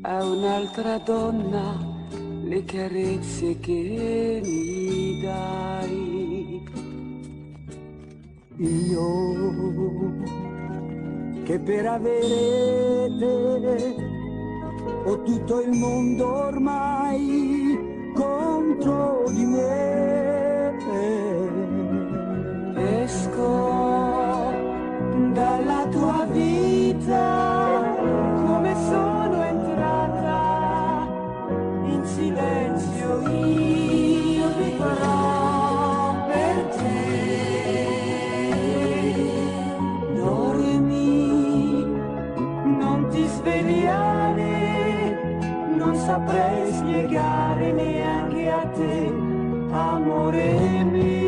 a un'altra donna le carezze che mi dai. Io che per avere te ho tutto il mondo ormai contro di me. Esco dalla tua vita come sono entrata, in silenzio io vivrò per te. Dormi, non ti svegliare, non saprei spiegare neanche a te, amore mio.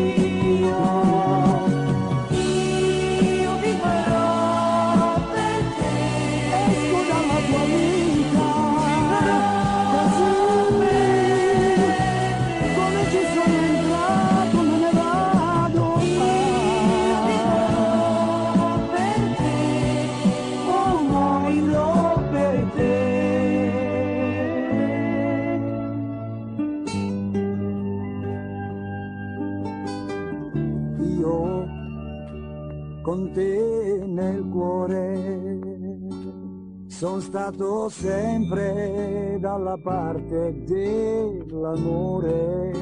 Io con te nel cuore sono stato sempre dalla parte dell'amore.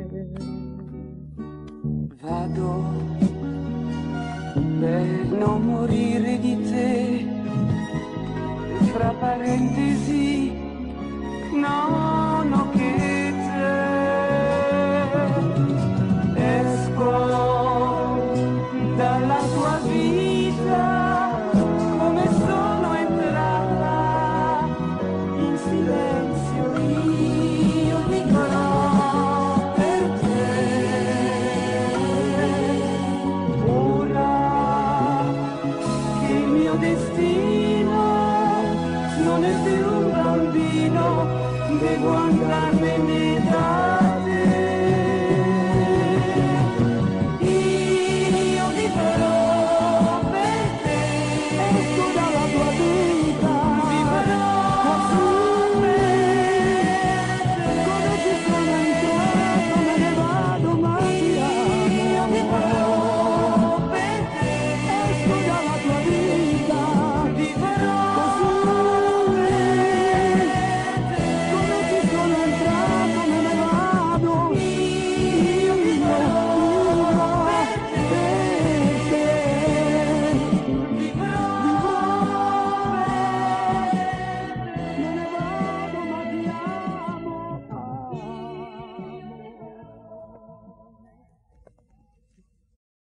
Vado per non morire di te, fra parentesi non ho che te. Esco dalla tua vita come sono entrata, in silenzio io vivrò per te. Ora che il mio destino non è più un bambino, devo andarmene